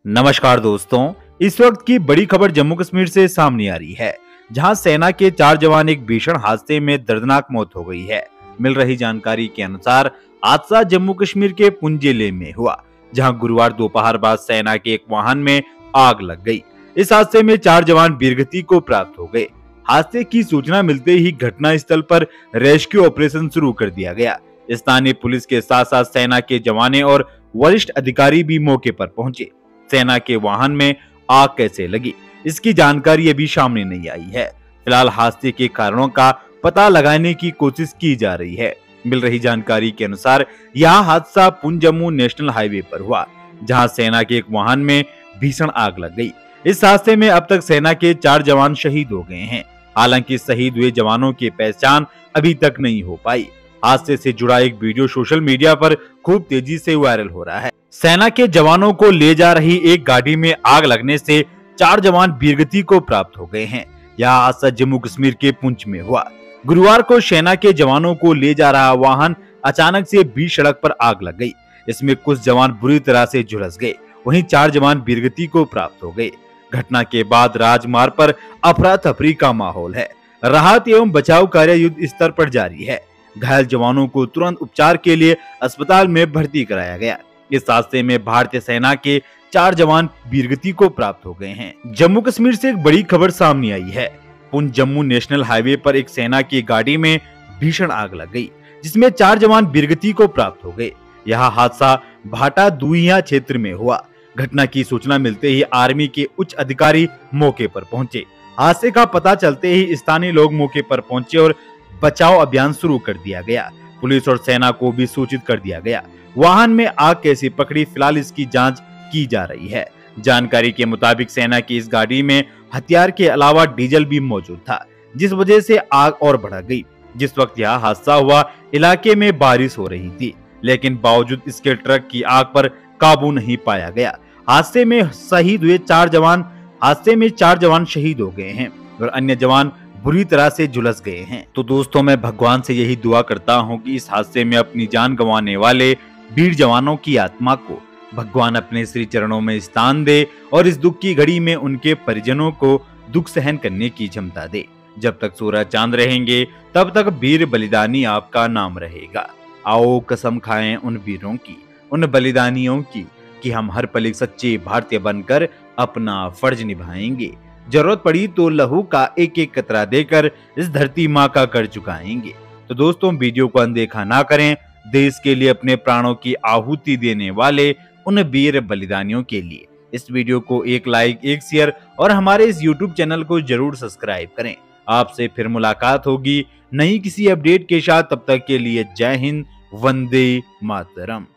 नमस्कार दोस्तों, इस वक्त की बड़ी खबर जम्मू कश्मीर से सामने आ रही है, जहां सेना के 4 जवान एक भीषण हादसे में दर्दनाक मौत हो गई है। मिल रही जानकारी के अनुसार हादसा जम्मू कश्मीर के पुंछ जिले में हुआ, जहां गुरुवार दोपहर बाद सेना के एक वाहन में आग लग गई। इस हादसे में 4 जवान वीरगति को प्राप्त हो गए। हादसे की सूचना मिलते ही घटना स्थल पर रेस्क्यू ऑपरेशन शुरू कर दिया गया। स्थानीय पुलिस के साथ साथ सेना के जवान और वरिष्ठ अधिकारी भी मौके पर पहुंचे। सेना के वाहन में आग कैसे लगी, इसकी जानकारी अभी सामने नहीं आई है। फिलहाल हादसे के कारणों का पता लगाने की कोशिश की जा रही है। मिल रही जानकारी के अनुसार यह हादसा पुंछ जम्मू नेशनल हाईवे पर हुआ, जहां सेना के एक वाहन में भीषण आग लग गई। इस हादसे में अब तक सेना के 4 जवान शहीद हो गए हैं। हालांकि शहीद हुए जवानों की पहचान अभी तक नहीं हो पाई। हादसे से जुड़ा एक वीडियो सोशल मीडिया पर खूब तेजी से वायरल हो रहा है। सेना के जवानों को ले जा रही एक गाड़ी में आग लगने से 4 जवान वीरगति को प्राप्त हो गए हैं। यह हादसा जम्मू कश्मीर के पुंछ में हुआ। गुरुवार को सेना के जवानों को ले जा रहा वाहन अचानक से बीच सड़क पर आग लग गई। इसमें कुछ जवान बुरी तरह से झुलस गए, वहीं 4 जवान वीरगति को प्राप्त हो गए। घटना के बाद राजमार्ग पर अफरा तफरी का माहौल है। राहत एवं बचाव कार्य युद्ध स्तर पर जारी है। घायल जवानों को तुरंत उपचार के लिए अस्पताल में भर्ती कराया गया। इस हादसे में भारतीय सेना के 4 जवान वीरगति को प्राप्त हो गए हैं। जम्मू कश्मीर से एक बड़ी खबर सामने आई है। पुंछ जम्मू नेशनल हाईवे पर एक सेना की गाड़ी में भीषण आग लग गई, जिसमें 4 जवान वीरगति को प्राप्त हो गए। यह हादसा भाटा दुहिया क्षेत्र में हुआ। घटना की सूचना मिलते ही आर्मी के उच्च अधिकारी मौके पर पहुंचे। हादसे का पता चलते ही स्थानीय लोग मौके पर पहुंचे और बचाव अभियान शुरू कर दिया गया। पुलिस और सेना को भी सूचित कर दिया गया। वाहन में आग कैसे पकड़ी, फिलहाल इसकी जांच की जा रही है। जानकारी के मुताबिक सेना की इस गाड़ी में हथियार के अलावा डीजल भी मौजूद था, जिस वजह से आग और बढ़ गई। जिस वक्त यह हादसा हुआ, इलाके में बारिश हो रही थी, लेकिन बावजूद इसके ट्रक की आग पर काबू नहीं पाया गया। हादसे में 4 जवान शहीद हो गए हैं और अन्य जवान बुरी तरह से झुलस गए हैं। तो दोस्तों, मैं भगवान से यही दुआ करता हूं कि इस हादसे में अपनी जान गंवाने वाले वीर जवानों की आत्मा को भगवान अपने श्री चरणों में स्थान दे और इस दुख की घड़ी में उनके परिजनों को दुख सहन करने की क्षमता दे। जब तक सूरज चांद रहेंगे तब तक वीर बलिदानी आपका नाम रहेगा। आओ कसम खाएं उन वीरों की, उन बलिदानियों की, कि हम हर पल एक सच्चे भारतीय बनकर अपना फर्ज निभाएंगे। जरूरत पड़ी तो लहू का एक एक कतरा देकर इस धरती माँ का कर चुकाएंगे। तो दोस्तों, वीडियो को अनदेखा ना करें। देश के लिए अपने प्राणों की आहुति देने वाले उन वीर बलिदानियों के लिए इस वीडियो को एक लाइक, एक शेयर और हमारे इस YouTube चैनल को जरूर सब्सक्राइब करें। आपसे फिर मुलाकात होगी नई किसी अपडेट के साथ। तब तक के लिए जय हिंद, वंदे मातरम।